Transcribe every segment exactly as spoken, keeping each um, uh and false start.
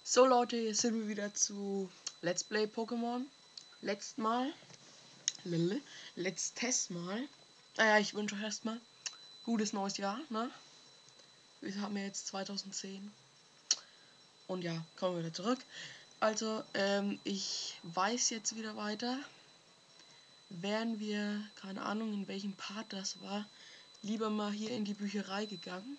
So Leute, jetzt sind wir wieder zu Let's Play Pokémon. Letztes Mal. Letztes Mal. Naja, ich wünsche euch erstmal gutes neues Jahr, ne? Wir haben ja jetzt zweitausendzehn. Und ja, kommen wir wieder zurück. Also, ähm, ich weiß jetzt wieder weiter. Wären wir, keine Ahnung in welchem Part das war, lieber mal hier in die Bücherei gegangen.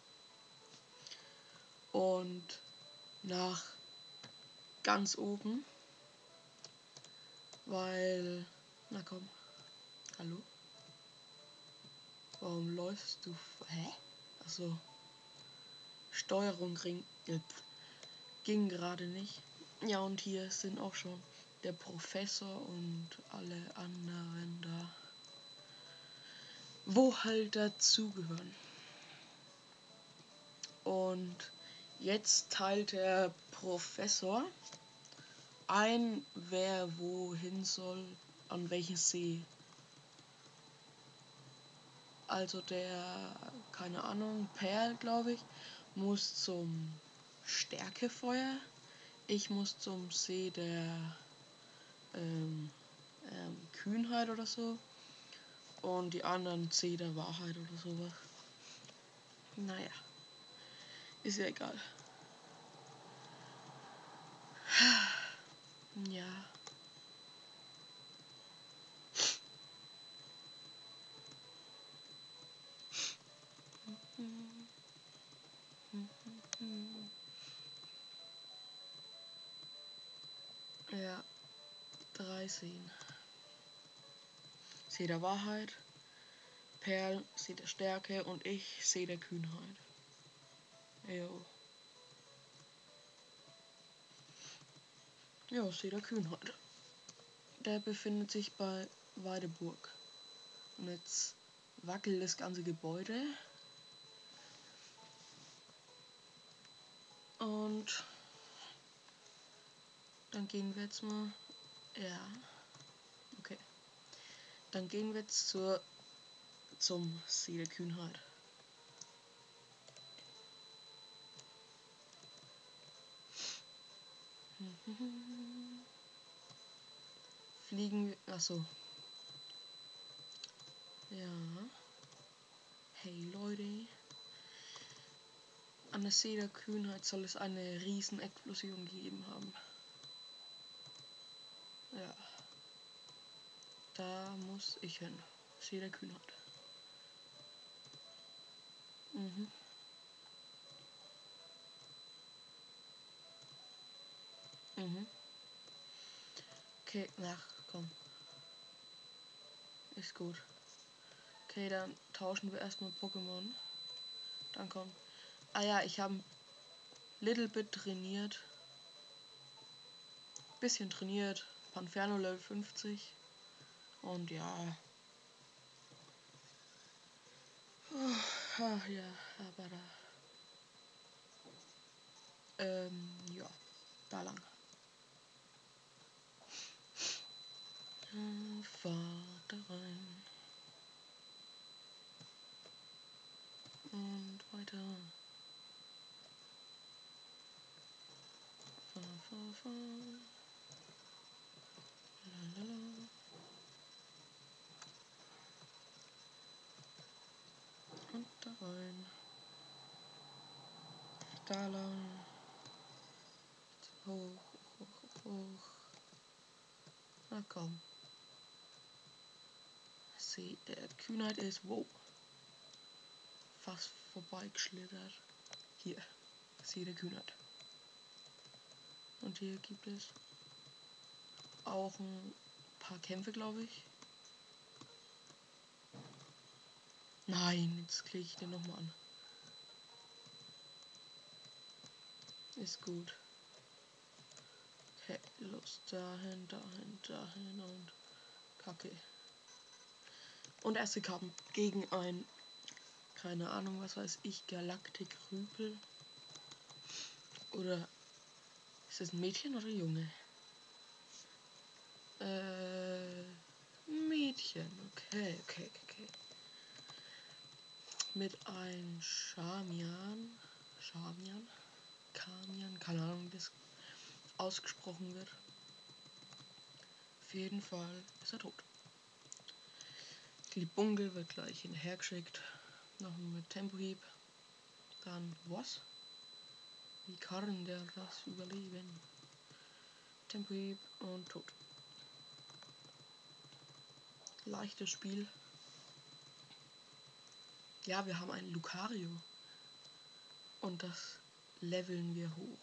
Und nach ganz oben. Weil, na komm, hallo? Warum läufst du? Hä? Achso. Steuerung ging, äh, ging gerade nicht. Ja, und hier sind auch schon der Professor und alle anderen da. Wo halt dazugehören. Und jetzt teilt der Professor ein, wer wohin soll, an welchen See. Also der, keine Ahnung, Perl, glaube ich, muss zum Stärkefeuer. Ich muss zum See der ähm, ähm, Kühnheit oder so. Und die anderen See der Wahrheit oder sowas. Naja. Ist ja egal. Ja. Ja. Drei Seen. See der Wahrheit, Perl, See der Stärke und ich, See der Kühnheit. Jo. Ja, See der Kühnheit. Der befindet sich bei Weideburg. Und jetzt wackelt das ganze Gebäude. Und dann gehen wir jetzt mal. Ja. Okay. Dann gehen wir jetzt zur zum See der Kühnheit. Fliegen wir. Achso. Ja. Hey Leute. An der See der Kühnheit soll es eine Riesenexplosion gegeben haben. Ja. Da muss ich hin. See der Kühnheit. Mhm. Mhm. Okay, ach komm. Ist gut. Okay, dann tauschen wir erstmal Pokémon. Dann kommt. Ah ja, ich habe Little Bit trainiert. Bisschen trainiert. Panferno Level fünfzig. Und ja. Oh, ach ja, aber da. Ähm, ja. Da lang. Fahr da rein. Und weiter. Fahr, fahr, fahr. Lalala. Und da rein. Da lang. Hoch, hoch, hoch, hoch. Na komm. See der Kühnheit ist, wow. Fast vorbeigeschlittert. Hier. See der Kühnheit. Und hier gibt es auch ein paar Kämpfe, glaube ich. Nein, jetzt klicke ich den nochmal an. Ist gut. Okay, los. Dahin, dahin, dahin und Kacke. Und erste Kampf gegen ein, keine Ahnung, was weiß ich, Galaktik-Rüpel. Oder ist das ein Mädchen oder Junge? Äh, Mädchen. Okay, okay, okay. Mit ein Charmian. Charmian? Kamian? Keine Ahnung, das ausgesprochen wird. Auf jeden Fall ist er tot. Die Bunkel wird gleich hinterhergeschickt. Noch mit Tempohieb. Dann was? Wie kann der das überleben? Tempohieb und tot. Leichtes Spiel. Ja, wir haben einen Lucario. Und das leveln wir hoch.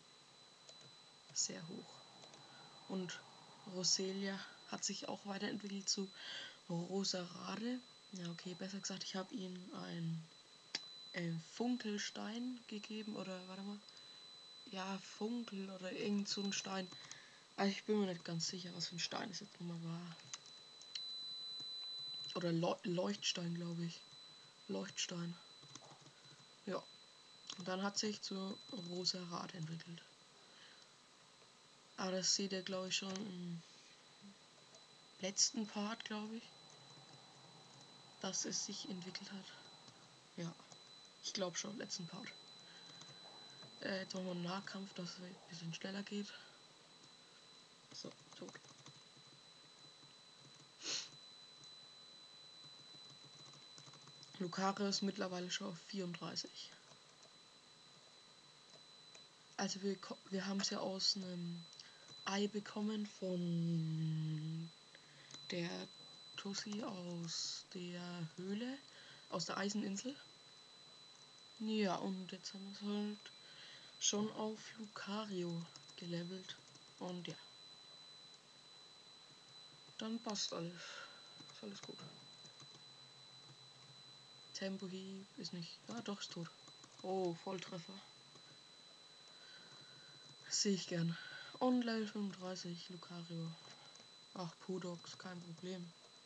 Sehr hoch. Und Roselia hat sich auch weiterentwickelt zu Roserade. Ja, okay, besser gesagt, ich habe ihm ein äh, Funkelstein gegeben. Oder, warte mal. Ja, Funkel oder irgend so ein Stein. Also ich bin mir nicht ganz sicher, was für ein Stein es jetzt nochmal war. Oder Leu Leuchtstein, glaube ich. Leuchtstein. Ja. Und dann hat sich zu Roserade entwickelt. Aber das seht ihr, glaube ich, schon im letzten Part, glaube ich. Dass es sich entwickelt hat. Ja. Ich glaube schon, letzten Part. Äh, jetzt machen wir einen Nahkampf, dass es ein bisschen schneller geht. So, tot. Lucario ist mittlerweile schon auf vierunddreißig. Also wir, wir haben es ja aus einem Ei bekommen von der Tussi aus der Höhle, aus der Eiseninsel. Ja, und jetzt haben wir es halt schon auf Lucario gelevelt. Und ja. Dann passt alles. Ist alles gut. Tempohieb ist nicht. Ja, doch, ist tot. Oh, Volltreffer. Sehe ich gern. Und Level fünfunddreißig, Lucario. Ach, Pudox, kein Problem.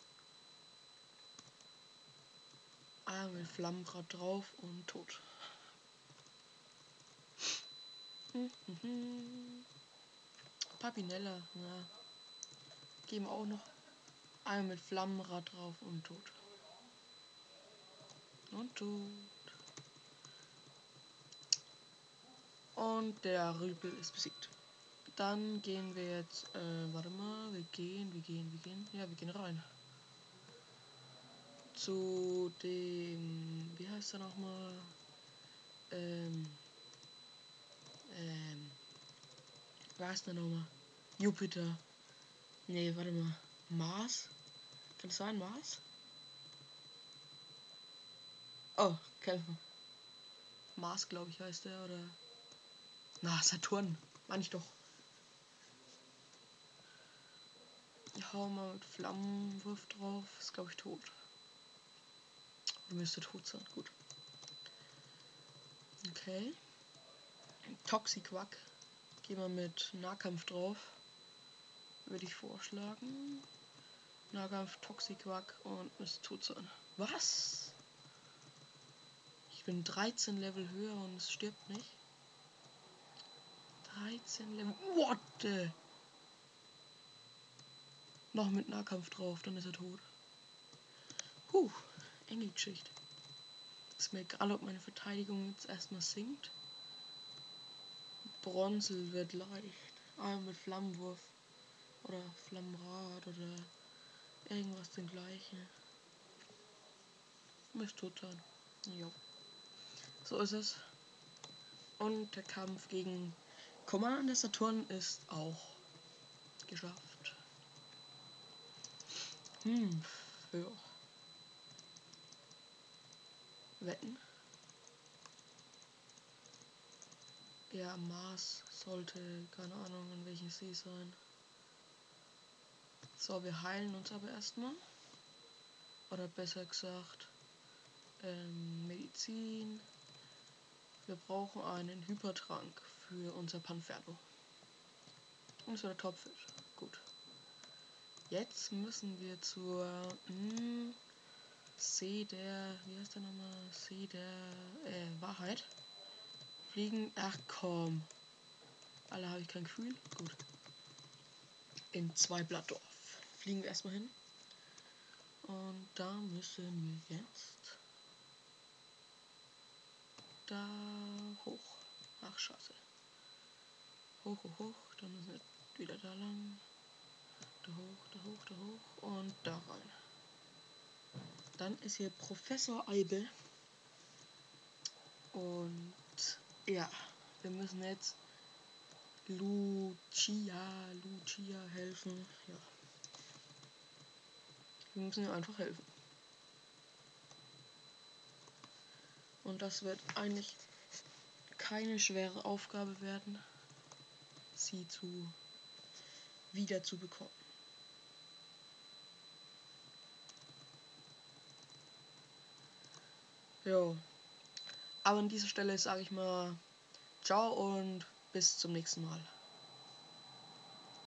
Ah, mit Flammenrad drauf und tot. Papinella, ja. Geben auch noch einmal mit Flammenrad drauf und tot. Und tot. Und der Rüpel ist besiegt. Dann gehen wir jetzt, äh, warte mal, wir gehen, wir gehen, wir gehen, ja, wir gehen rein. Zu dem, wie heißt er nochmal? Ähm, ähm, wer heißt der nochmal? Jupiter. Nee, warte mal. Mars? Kann das sein, Mars? Oh, Kämpfer. Mars, glaube ich, heißt der, oder? Na, Saturn. Meine ich doch. Ich hau mal mit Flammenwurf drauf. Ist, glaube ich, tot. Oder müsste tot sein. Gut. Okay. Toxiquack. Gehen wir mit Nahkampf drauf. Würde ich vorschlagen. Nahkampf, Toxiquack und müsste tot sein. Was? Ich bin dreizehn Level höher und es stirbt nicht. dreizehn Level. What the? Noch mit Nahkampf drauf, dann ist er tot. Puh, enge Geschichte. Ist mir egal, ob meine Verteidigung jetzt erstmal sinkt. Bronzel wird leicht. Einmal mit Flammenwurf. Oder Flammenrad oder irgendwas den gleichen. Müsste tot sein. Jo. So ist es. Und der Kampf gegen Commander Saturn ist auch geschafft. Hm, ja. Wetten? Ja, Mars sollte, keine Ahnung, an welchem See sein. So, wir heilen uns aber erstmal. Oder besser gesagt, ähm, Medizin. Wir brauchen einen Hypertrank für unser Panferno. Und es wird der Topfisch. Gut. Jetzt müssen wir zur mh, See der, wie heißt der nochmal? See der äh, Wahrheit. Fliegen. Ach komm. Alle habe ich kein Gefühl. Gut. In Zweiblattdorf. Fliegen wir erstmal hin. Und da müssen wir jetzt da hoch. Ach scheiße. Hoch, hoch, hoch. Dann müssen wir wieder da lang. Da hoch, da hoch, da hoch. Und da rein. Dann ist hier Professor Eibe. Und ja, wir müssen jetzt Lucia, Lucia helfen. Ja. Wir müssen ihr einfach helfen. Und das wird eigentlich keine schwere Aufgabe werden, sie zu wieder zu bekommen. Jo. Aber an dieser Stelle sage ich mal ciao und bis zum nächsten Mal.